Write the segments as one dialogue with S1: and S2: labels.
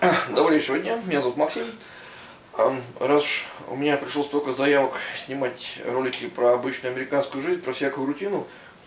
S1: Добрейшего дня, меня зовут Максим. Раз уж у меня пришло столько заявок снимать ролики про обычную американскую жизнь, про всякую рутину,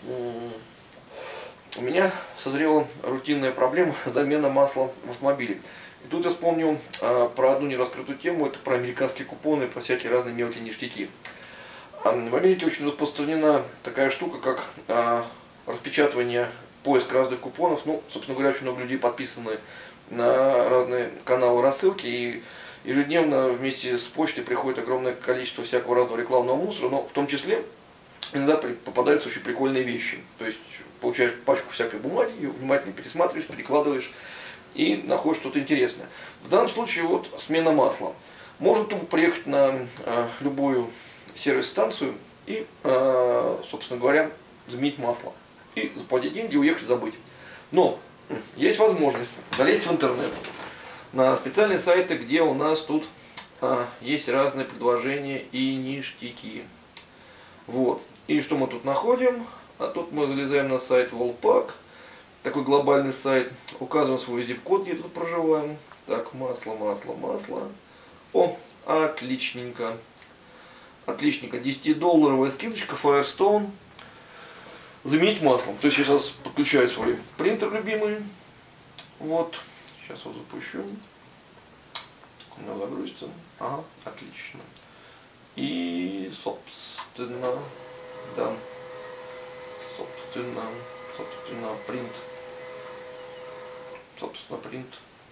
S1: у меня созрела рутинная проблема замена масла в автомобиле. И тут я вспомнил про одну нераскрытую тему, это про американские купоны, про всякие разные мелкие ништяки. В Америке очень распространена такая штука, как распечатывание, поиск разных купонов. Ну, собственно говоря, очень много людей подписаны на разные каналы рассылки, и ежедневно вместе с почтой приходит огромное количество всякого разного рекламного мусора, но в том числе иногда попадаются очень прикольные вещи. То есть получаешь пачку всякой бумаги, ее внимательно пересматриваешь, перекладываешь и находишь что-то интересное. В данном случае вот смена масла. Можно тупо приехать на любую сервис-станцию и, собственно говоря, заменить масло. И заплатить деньги и уехать забыть. Но есть возможность залезть в интернет на специальные сайты, где у нас тут есть разные предложения и ништяки. Вот. И что мы тут находим? А тут мы залезаем на сайт Wallpack, такой глобальный сайт, указываем свой zip-код, где тут проживаем. Так, масло. О, отличненько. Отличненько. 10-долларовая скидочка Firestone. Заменить маслом. То есть я сейчас подключаю свой принтер любимый. Вот. Сейчас его запущу. У меня загрузится. Ага, отлично. И, собственно, да. Собственно, принт. Собственно, принт.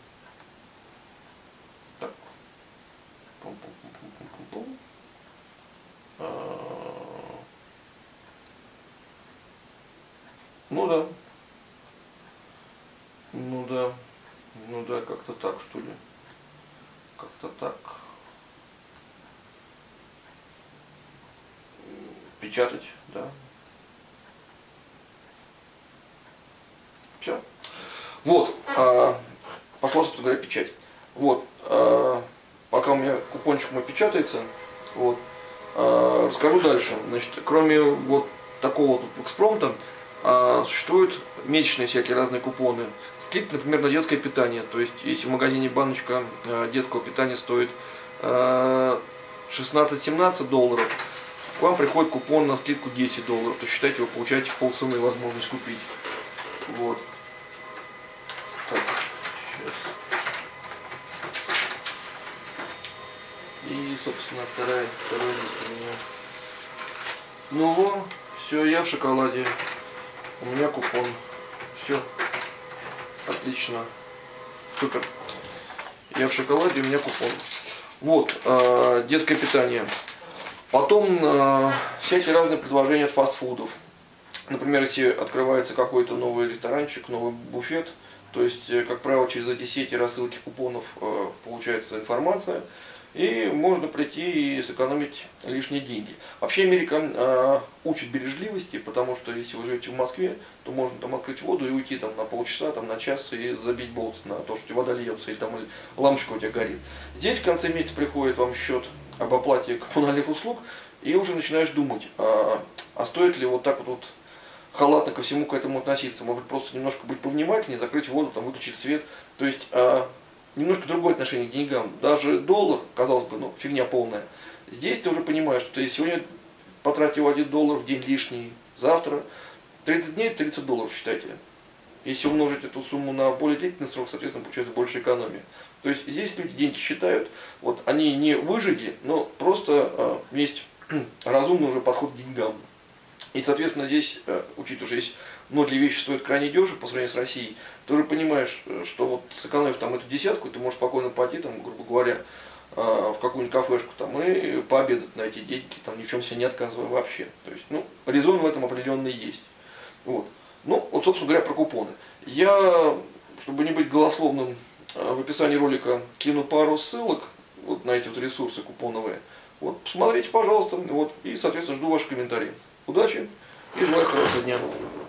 S1: Так. Пум-пум-пум-пум-пум-пум. Ну да, как-то так, что ли. Как-то так. Печатать, да. Все. Вот, пошла, собственно говоря, печать. Вот, пока у меня купончик мой печатается, вот, расскажу дальше. Значит, кроме вот такого вот экспромта, существуют месячные всякие разные купоны. Скидка, например, на детское питание. То есть, если в магазине баночка детского питания стоит 16-17 долларов, к вам приходит купон на скидку 10 долларов. То считайте, вы получаете в полцены возможность купить. Вот. Так, сейчас. И, собственно, второй лист у меня. Ну вот, все, я в шоколаде. У меня купон. Все. Отлично. Супер. Я в шоколаде, у меня купон. Вот, детское питание. Потом всякие разные предложения от фастфудов. Например, если открывается какой-то новый ресторанчик, новый буфет, то есть, как правило, через эти сети рассылки купонов получается информация, и можно прийти и сэкономить лишние деньги. Вообще Америка учит бережливости, потому что если вы живете в Москве, то можно там открыть воду и уйти там на полчаса, там на час и забить болт на то, что вода льется или там лампочка у тебя горит. Здесь в конце месяца приходит вам счет об оплате коммунальных услуг, и уже начинаешь думать, а стоит ли вот так вот халатно ко всему к этому относиться. Может быть, просто немножко быть повнимательнее, закрыть воду, там, выключить свет. То есть немножко другое отношение к деньгам. Даже доллар, казалось бы, ну, фигня полная. Здесь ты уже понимаешь, что ты сегодня потратил 1 доллар в день лишний, завтра 30 дней 30 долларов, считайте. Если умножить эту сумму на более длительный срок, соответственно, получается больше экономия. То есть здесь люди деньги считают, вот, они не выжиги, но просто есть разумный уже подход к деньгам. И, соответственно, здесь, учитывая, что здесь многие вещи стоят крайне дешево по сравнению с Россией, ты уже понимаешь, что вот сэкономив там эту десятку, ты можешь спокойно пойти, там, грубо говоря, в какую-нибудь кафешку там, и пообедать на эти деньги, там, ни в чем себе не отказывая вообще. То есть, ну, резон в этом определенный есть. Вот. Ну, вот, собственно говоря, про купоны. Я, чтобы не быть голословным, в описании ролика кину пару ссылок вот на эти вот ресурсы купоновые. Вот, посмотрите, пожалуйста, вот, и, соответственно, жду ваши комментарии. Удачи и желаю хорошего дня.